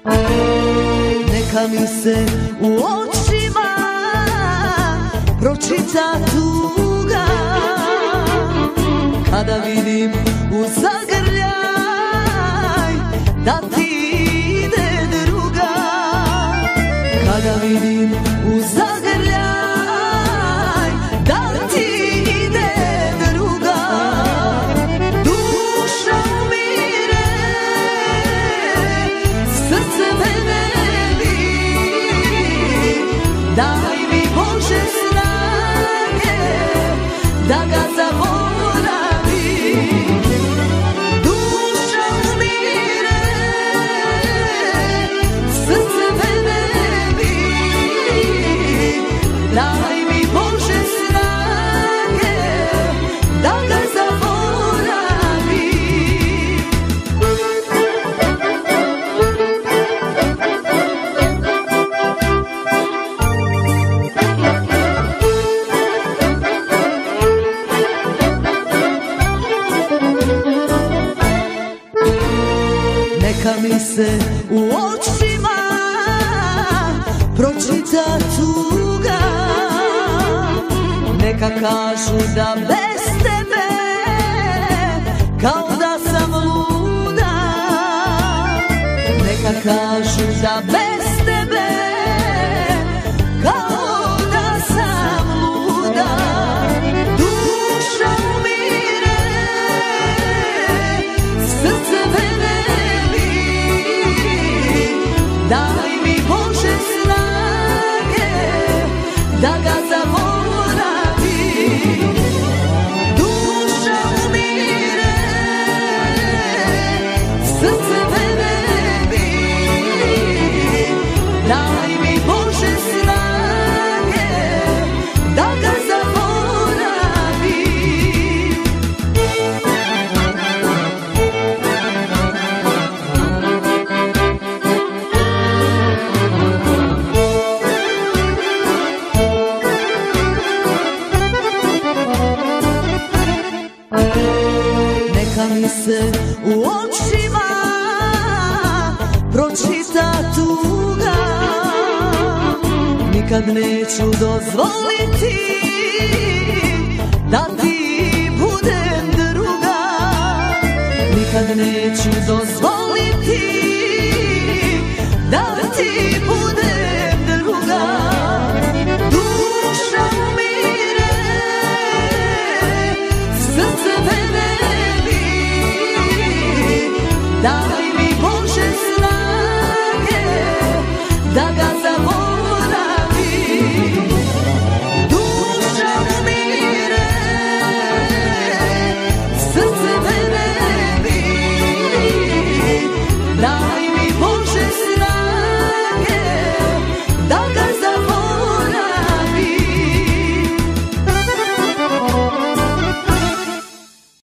Neka mi se u očima pročita tuga kada vidim u zagrljaj da ti ide druga. Kada vidim u zagrljaj da ti ide druga. Duša umire, srce me ne bi. Daj mi Bože snage da ga zaboravim. Duša umire, srce me ne bi. Daj mi Bože snage da ga zaboravim. Neka mi se u očima pročita tuga. Neka kažu da bez tebe kao da sam luda. Neka kažu da bez tebe kao da sam luda. Duša umire, srce me ne bi. Daj mi Bože snage da ga zaboravim. Duša umire, srce me ne bi. Daj mi Bože snage da ga zaboravim. Neka mi se u očima pročita tuga. Nikad neću dozvoliti da ti budem druga. Nikad neću dozvoliti